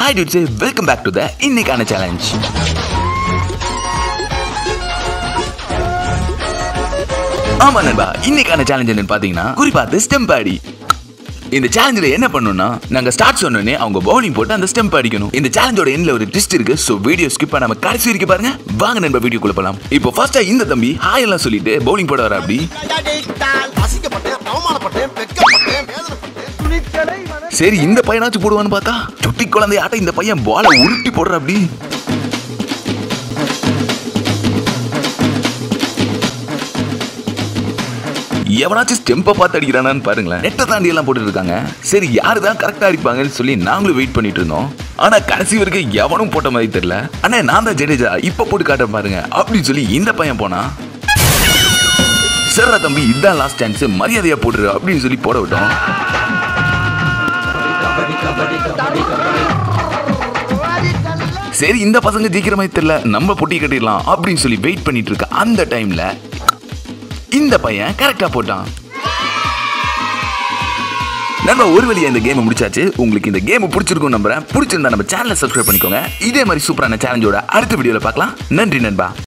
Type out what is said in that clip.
Hi dudes, welcome back to the இன்னைக்கான challenge. ஆமா நண்பா, இன்னைக்கான challenge என்னன்னு பாத்தீங்கன்னா குறிப்பாத்து ஸ்டெம்ப் அடி. இந்த சேலஞ்சில என்ன பண்ணனும்னா நாங்க ஸ்டார்ட் சொன்னோனே அவங்க பவுலிங் போட்டு அந்த ஸ்டெம்ப் அடிக்கணும். இந்த சேலஞ்சோட எண்ட்ல ஒரு ட்விஸ்ட் இருக்கு. சோ வீடியோ ஸ்கிப் பண்ணாம கடைசி வரைக்கும் பாருங்க. வாங்க நண்பா வீடியோக்குள்ள போலாம். இப்போ ஃபர்ஸ்டா இந்த தம்பி ஹாய் எல்லாம் சொல்லிட்டு பவுலிங் போட வர அப்படி. சரி இந்த பையனாச்சும் போடுவான்னு பார்த்தா சுட்டி குழந்தையாட்ட இந்த பையன் பாலை உருட்டி போடுற அப்படி. எவனாச்சும் ஸ்டெம்பை பார்த்து அடிக்கிறானான்னு பாருங்களேன். நெட்டை தாண்டி எல்லாம் போட்டுட்டு இருக்காங்க. சரி யாரு தான் கரெக்டா அடிப்பாங்கன்னு சொல்லி நாங்களும் வெயிட் பண்ணிட்டு இருந்தோம். ஆனா கடைசி வரைக்கும் எவனும் போட்ட மாதிரி தெரியல. அண்ணா நான் தான் ஜடேஜா இப்ப போட்டு காட்டுறேன் பாருங்க அப்படின்னு சொல்லி இந்த பையன் போனா சரி தம்பி இதுதான் லாஸ்ட் சான்ஸ் மரியாதையா போட்டுரு அப்படின்னு சொல்லி போட விட்டோம். சரி இந்த பசங்க ஜெயிக்கிற மாதிரி தெரியல நம்ம பொட்டி கட்டிடலாம் அப்படின்னு சொல்லி வெயிட் பண்ணிட்டு இருக்க அந்த டைம்ல இந்த பையன் கரெக்டா போட்டான். நம்ம ஒரு வழியா இந்த கேம் முடிச்சாச்சு. உங்களுக்கு இந்த கேம் பிடிச்சிருக்கும் நம்புறேன். பிடிச்சிருந்தா நம்ம சேனலை சப்ஸ்கிரைப் பண்ணிக்கோங்க. இதே மாதிரி சூப்பரான சேலஞ்சோட அடுத்த வீடியோல பார்க்கலாம். நன்றி நண்பா.